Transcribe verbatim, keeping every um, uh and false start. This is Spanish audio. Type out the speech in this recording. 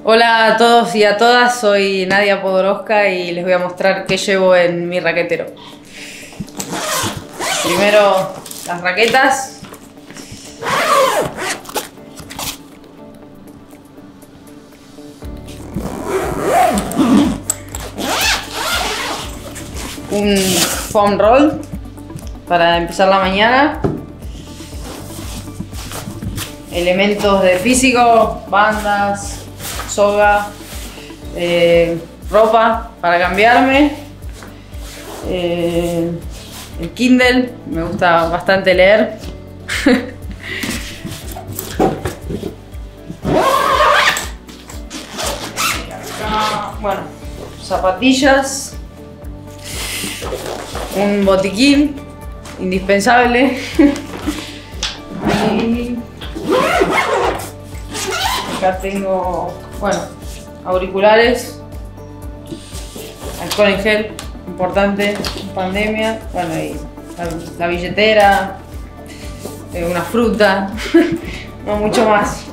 Hola a todos y a todas, soy Nadia Podoroska y les voy a mostrar qué llevo en mi raquetero. Primero las raquetas. Un foam roll para empezar la mañana. Elementos de físico, bandas, soga, eh, ropa para cambiarme, eh, el Kindle, me gusta bastante leer. Bueno, zapatillas, un botiquín indispensable. Y acá tengo, bueno, auriculares, alcohol en gel, importante en pandemia, bueno, y la, la billetera, eh, una fruta, no mucho más.